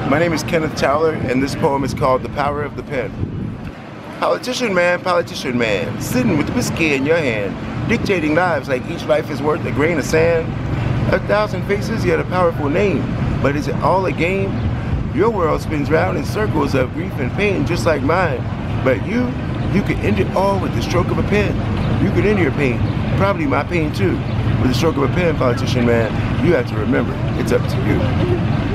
My name is Kenneth Towler, and this poem is called The Power of the Pen. Politician man, sitting with whiskey in your hand, dictating lives like each life is worth a grain of sand. 1,000 faces, yet a powerful name, but is it all a game? Your world spins round in circles of grief and pain, just like mine. But you could end it all with the stroke of a pen. You could end your pain, probably my pain too. With the stroke of a pen, politician man, you have to remember, it's up to you.